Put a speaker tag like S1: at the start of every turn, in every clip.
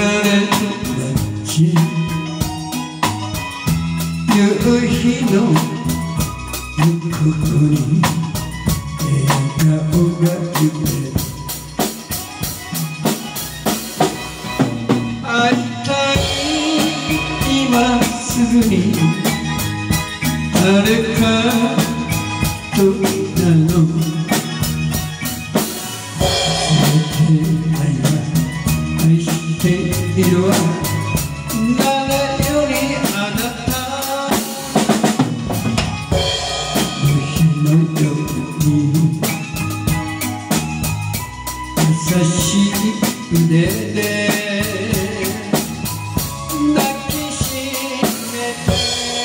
S1: れと街夕日の向こうに笑顔が揺れ会いたい今すぐに誰かとなの愛しているわ誰よりあなたの日のように優しい腕で抱きしめて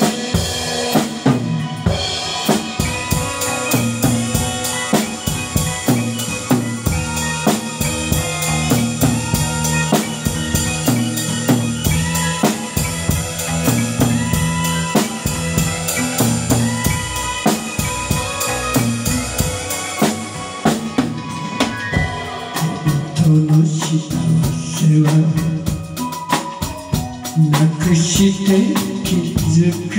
S1: 本当の幸せはなくして気づく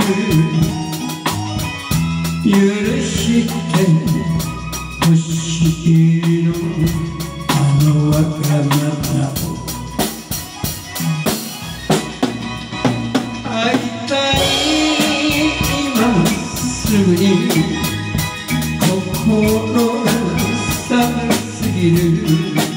S1: 許してほしいのあのわがままを会いたい今すぐに心が寒すぎる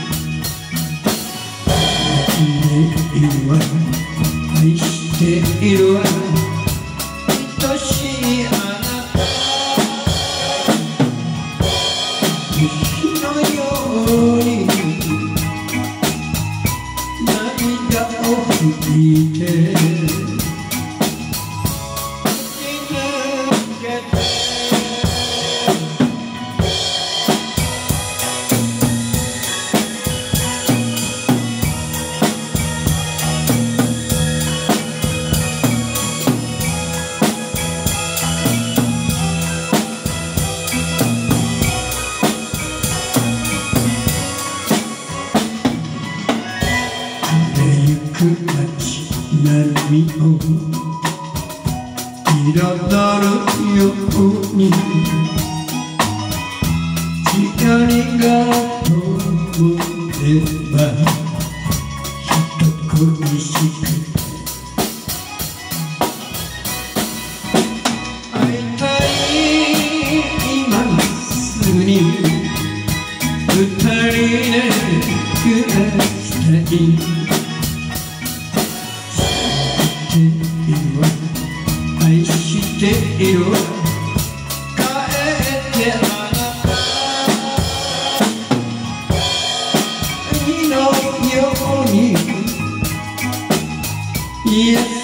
S1: 愛しているわ愛しいあなた日のように涙を拭いて街並みを彩るように光が灯れば人恋しく会いたい今すぐに二人で暮らしたい愛しているわ帰ってあなた海のように優